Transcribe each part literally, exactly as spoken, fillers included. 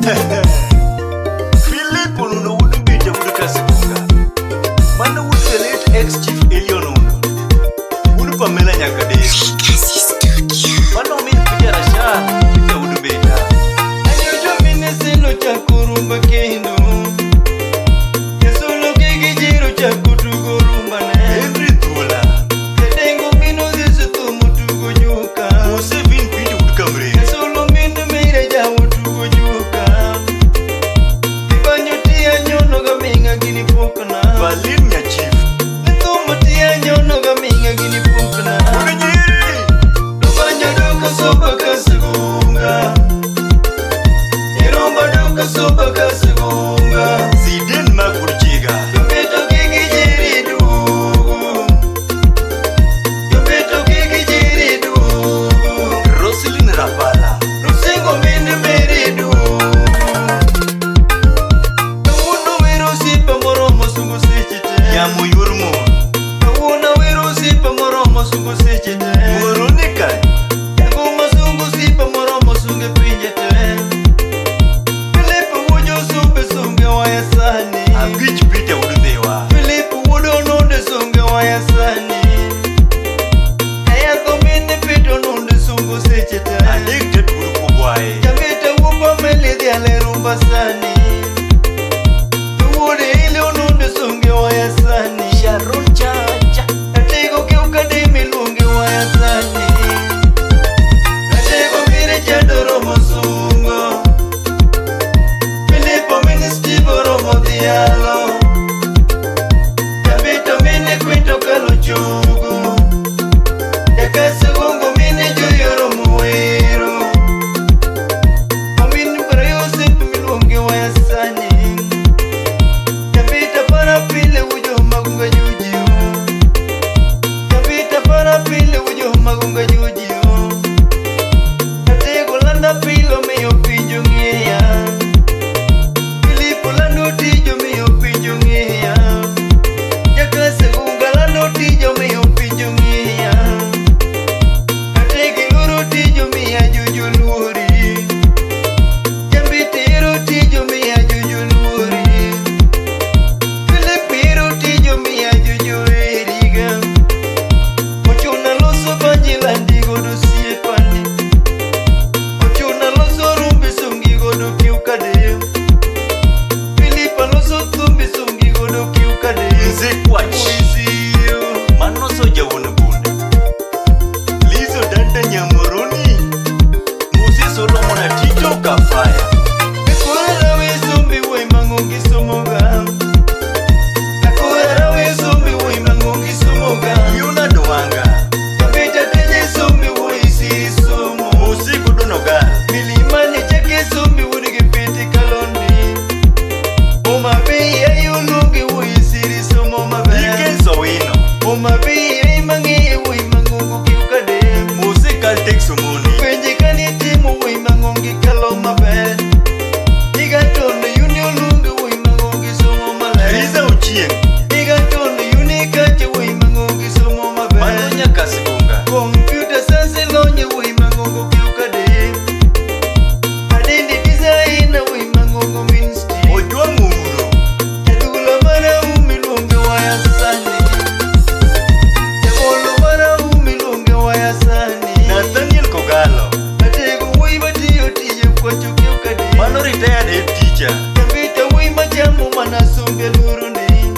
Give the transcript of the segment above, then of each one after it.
Philip ununo wudu bita wudu kasikunga. Manda wudu elite ex-chief Elion uno. Wudu Pamela Nyakadeo. Manda umini kuja rasha bita wudu bita. Ayojo mine seno chakurumba kendo. Kesolo kiki jiru chakutugo rumba ne. Henry Thula. Kedengo mino zisu tumu tugo nyuka. Mose vin pindi wudu kamre. Kesolo mino meire jawo tugo nyuka. Kibanyo tia nyono gaminga gini pokana. Valin Nyachief. Nitumu tia nyono gaminga gini pokana. Wudu nyiri. Dubanyo duka sopa kasigunga. Iromba duka sopa kasigunga. Zidane Makurjiga. Yobito kiki jiri dugu. Yobito kiki jiri dugu. Roselyn Rapala. Rusingo mini meri dugu. Kawuno wiro sipa moromo sungu sichite. Yamo Yurmo. Kawuno wiro sipa moromo sungu sichite. Veronica. Yaguma sungu sipa moromo sungu pinjete. Philip wujo sumbe sunge waya sani. Abich bita wudu dewa. Philip wudo nonde sunge waya sani. Ayako mini pito nonde sungu sichite. Addicted wudu kubwae. Jamita wupa melithi ale rumba sani. Tuwude ile unonde sunge waya sani. Sharon Chacha. Atego kiuka dimi lunge waya sani. Atego mire chadoro mosungo. Philip mini Steve romo dialo. Jamita mini kwinto kalo chugu. Yakase gongo mini joyo romo wero. Omini brayo sepi milunge waya sani. Jamita para pile ujo magunga jujio. Jamita para pile ujo magunga jujio. Atego landa pilo miyo pinjo ngea. Philip lando tijo miyo pinjo ngea. Yakase gunga lando tijo miyo pinjo ngea. Ategi luro tijo miya juju luri. Jambite iro tijo miya juju luri. Philip iro tijo miya juju eriga. Ochuna loso banji landi godo siepani. Ochuna loso rumbi sungi godo kiukade. Philip loso tumbi sungi godo kiukade. Nze Kwach. Uizio. Mano soja wuna bunde. Lizo Danda Nyamoroni. Moses Solomon Atito Kafaya. Kakura we zombi we mangongi somoga. Kakura we zombi we mangongi somoga. Yuna Doanga. Kabita tenye zombi we isi somo. Musiku Donogal. Milimani chake zombi we kipiti kalondi. Oma bei ayulungi we isi somo mabe. Dickens Owino. Oma bei ay mangi we mangongo kiukade. Musical Tex Omoni. Kwenye kanitimu we mangongi kalo mabe. Igatondo yuni ulungi we mangongi somo mabe. Riza Uchieng. Igatondo yuni kache we mangongi somo mabe. Mano Nyakasikunga. Computer science lonye we mangongo kiukade. Adindi design we mangongo minsti. Ojwang Uro. Yadula mara umilunge waya sani. Yabolo mara umilunge waya sani. Nathaniel Kogalo. Atego we batiyo tiyo kwa chukiukade. Mano retired head teacher. Jambita we majamu manasumbia lurundi.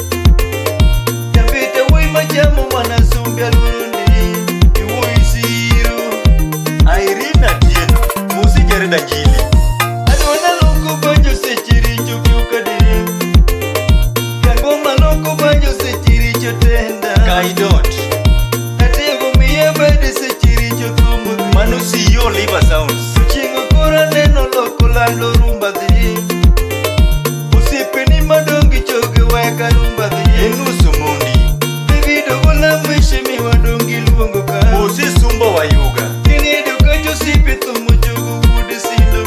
Jambita we majamu manasumbia lurundi. Iwo isiro. Irene Atieno. Musi Jared Anjili. Adona loko banjo sechiri chukiukade. Kangoma loko banjo sechiri chotenda. Kaidot. Atego miye bade sechiri chotumu. Mano C E O Liver Sounds. Chingo kora neno loko lando rumba di. Usipeni madongi choge weka rumba di. Enusu Mundi. Davido gola mwishe mi wadongi luongo ka. Musi Sumba Wayuga. Kinido kacho sipi tumu chogo wude sindo.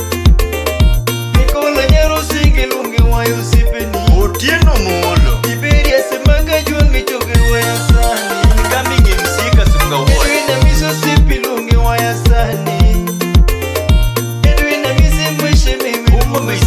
Nikola nyaro singi lungi wayo sipeni. Otieno Molo. Iberia semanga juangi choge waya sani. Incoming M C Kasuka Ward. Edwina miso sipi lungi waya sani. Edwina misi mwishe mi Umo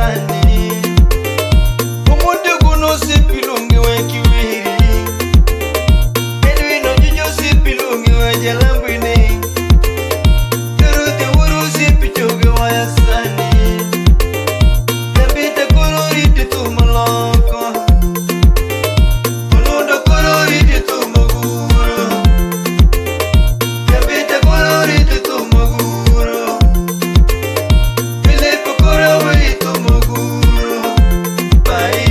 sani Umundi guno sipilungi we kiwiri Edwino jujo sipilungi we jalambwini Turuti uru sipichoge wa sani Nabita kuroriti tumaloko Munundo kuroriti tumaguro Nabita kuroriti tumaguro Filipo kuroriti tumaguro Bye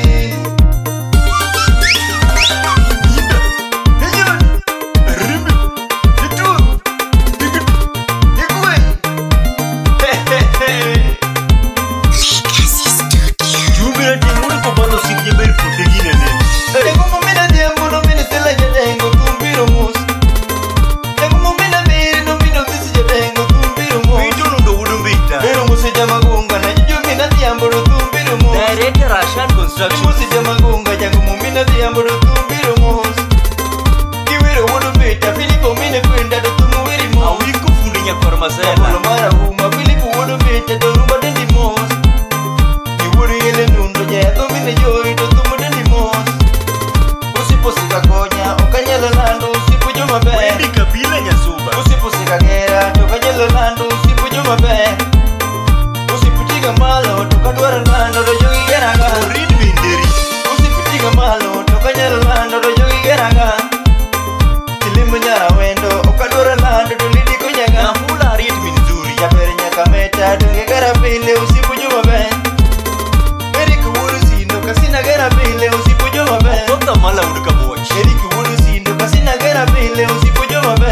Musija magunga jangu mumina diamboro tumbiro mos Kiwiro wudu bita Filipo mine kwenda do tumuwiri mos Awiko fundi nyakor masela Kamulo mara huma Filipo wudu bita do rumba dendi mos Kiwiro yele nundo jayado mine jori do tumu dendi mos Usipo sika konya okanyelo lando usipo joma be Wendi kabila nyasuba Usipo sika gera tokanyelo lando usipo joma be Usipo tiga malo tokadwara lando do jogi gera ga Orid binderi Usipitiga malo tokanyelo lando do jogi gera ga Tilimu nyara wendo okadwara lando do lidi konyaga Nahula arit minzuri Japere nyaka meta donge gara pile usipo joma be Erika wuru sindo kasina gara pile usipo joma be Tota mala uduka boch Erika wuru sindo kasina gara pile usipo joma be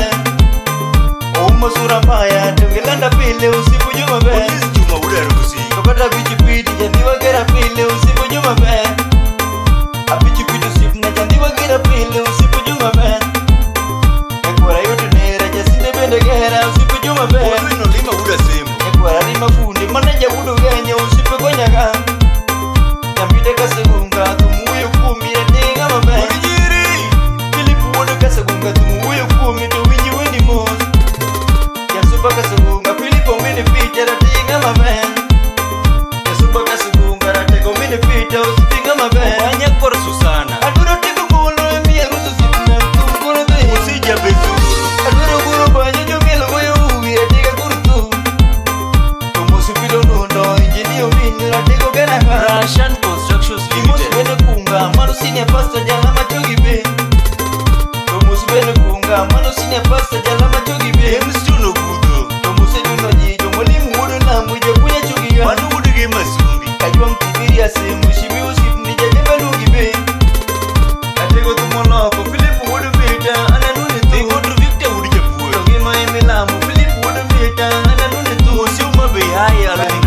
Omo sura mbaya donge landa pile usipo joma be Olis juma uda rusi Tokata bichipiti jandiwa gara pile usipo joma be Apichipiti usipna jandiwa gara pile usipo joma be Ekwara yote nera jasinde bende gera usipo joma be Odu ino lima uda semo Ekwara rima fundi maneja wudu genye usipo konyaga Jambide kasegunga tumuyo kumi ya tinga mabe Orijiri Filipu wudu kasegunga tumuyo kumi tu winji wendi mos Yasuba kasegunga Filipo mini pita ratinga mabe Yasuba kasegunga ratego mini pita usipinga mabe Wanya kor Susana Aduro tiku mulo emiya rusu sipna kumkuro de Usija bezuru Aduro guru banyo jomilo goyo uwi ratiga kurtu Tumo supilo nundo injinio mini ratigo gena ha Rashan Constructions Imus Limited bene kunga mano sine pasta jala machogi be Tumus bene kunga mano sine pasta jala machogi be Ems juno gudo Tumus juno jijo mwalimu wudu na mwije kunya chogi ya Manu udu ge masumbi Kajwa mkibiri ya semu shimi usip nije jembe lungi be Atego tumonoko Filipu wudu bita ananuni tu Ego Victor udu japuwe Togi maimi lamu Filipu wudu bita ananuni tu Usiuma be haya alani